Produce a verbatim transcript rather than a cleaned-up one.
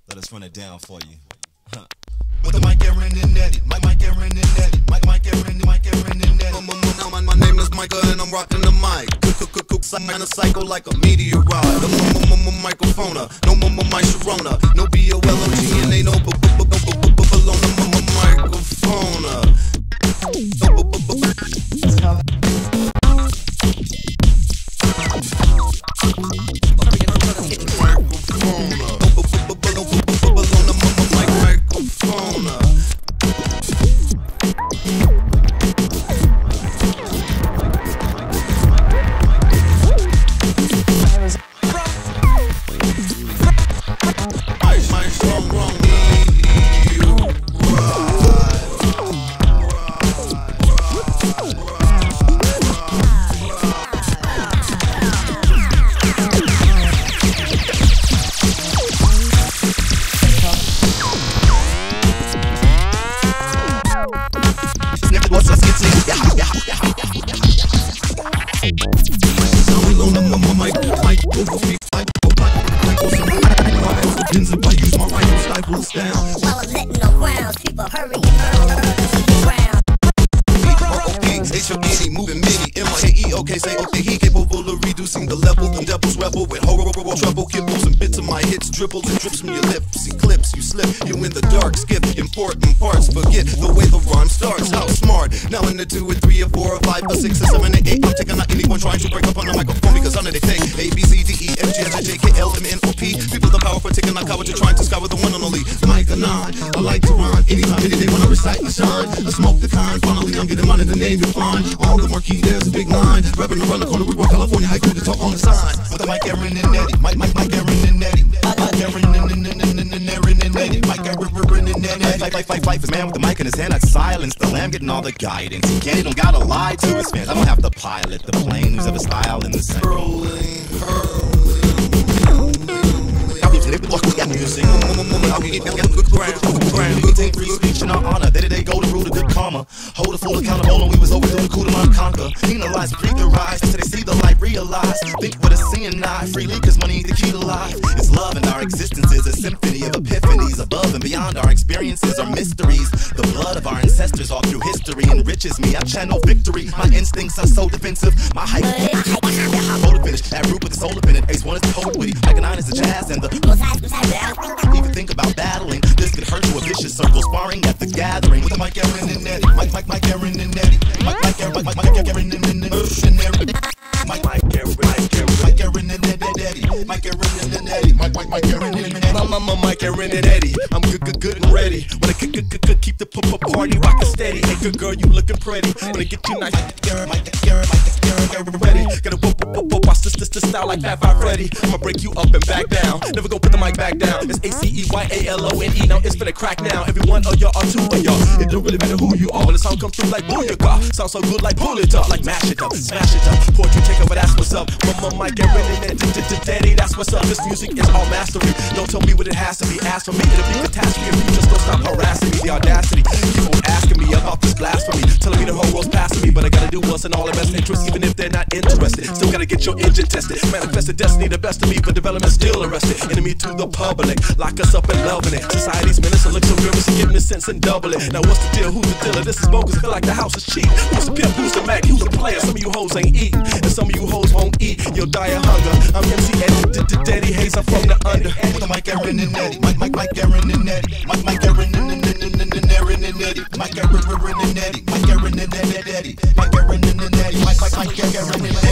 Let us run it down for you. Huh. With the mic, Aaron and Eddie. Mike, Mike, Aaron and Eddie. Mike, Mike, Aaron, Mike, Aaron and Eddie. My, my, my name is Micah and I'm rocking the mic. Cook, cook, cook, sign a cycle like a meteorite. The microphone, no my Sharona, no B O L O G and ain't no balloon. The microphone. Dribbles and drips from your lips, eclipse, you slip, you in the dark, skip important parts, forget the way the rhyme starts, how smart, now in the two or three or four or five or six or seven or eight, I'm taking out anyone trying to break up on the microphone, because I'm the take, A, B, C, D, E, F, G, H, I, J, K, L, M, N, O, P, people the power for taking out cowards, you're trying to scour the one and only, Mike and I, I like to rhyme, anytime, any day when I recite, I shine, I smoke the kind, finally I'm getting mine in the name you find, all the marquee, there's a big line, rapping around the corner, we work California, high school to talk on the sign, with the Mike, Aaron, and Eddie, Mike, Mike, Mike, Aaron, and Eddie, Mike, Aaron, and Life, life, life is man with the mic in his hand, I silence the lamb, getting all the guidance. He can't, he don't gotta lie to his fans. I don't have to pilot the plane, who's ever style in the same. Hurling, music, I'll get good ground. We take free speech in our honor. Day to day go to rule of good karma. Hold a fool accountable, and we was overdue the coup to mind conquer. Penalize, breathe the rise, till they see the light, realize. Think with a seeing eye, freely, cause money ain't the key to life. It's love, and our existence is a symphony of epiphanies. Above and beyond our experiences are mysteries. The blood of our ancestors all through history enriches me. I channel victory. My instincts are so defensive. My hype, I'm to finish. That root with the soul up in it. Ace one is the poet witty. Mike and nine is the jazz and the. Even think about battling. This could hurt to a vicious circle sparring at the gathering. With the Mike, Aaron, and Eddie. Mike, Mike, Mike, Aaron, and Eddie. Mike, Mike, Aaron, Mike, Mike, Aaron, and Eddie. Mike, Mike, Aaron, Mike, Aaron, Mike, Aaron, and Eddie. Mike, Aaron, and Eddie. Mike, Mike, Mike, Aaron, and Eddie. I'm, I'm, I'm Mike, Aaron, and Eddie. I'm good, good, good and ready. When I kick, kick, kick, keep the party rockin' steady. Hey, good girl, you looking pretty. When I get you nice, Mike, Aaron, Mike, Aaron, Mike, Aaron, Aaron, ready. Gotta whoop, whoop, whoop, whoop. Watch this, this, this style like Fat Five Freddy. I'ma break you up and back down. Never gonna put the mic back down. It's A C E Y A L O N E. Now it's finna crack now. Every one of y'all or two of y'all. It don't really matter who you are. When the sound comes through like booyaka. Sounds so good like pull it up. Like mash it up, smash it up. Poetry take over, that's what's up. Mama, Mike, Aaron, and Daddy, that's what's up. This music is all mastery. Don't tell me what it has to be. Ask for me, it'll be catastrophe if you just don't stop harassing me. The audacity. People asking me about this blasphemy. Telling me the whole world's passing me. But I gotta do what's in all their best interest. Even if they're not interested. Still gotta get your engine tested. Manifest the destiny, the best of me. But development still arrested. Enemy to the public. Lock us up and loving it. Society's minutes look so real, so giving a sense and double it. Now what's the deal? Who's the dealer? This is bogus. I feel like the house is cheap. Who's the pimp? Who's the Mac? Who's the player? Some of you hoes ain't eating. And some of you hoes won't eat. You'll die of hunger. I'm M C Eddie, Daddy Hayes. I'm from the under. With the Mike, Aaron, and Eddie. Mike, Mike, Mike, Aaron, and Eddie. Mike, Mike, Aaron, and Aaron, and Eddie. Mike, Aaron, and Eddie. Mike, Aaron, and Eddie. Mike, Aaron, and Eddie. Mike, Aaron, and Eddie. Mike, Mike, Mike, Aaron, and Eddie.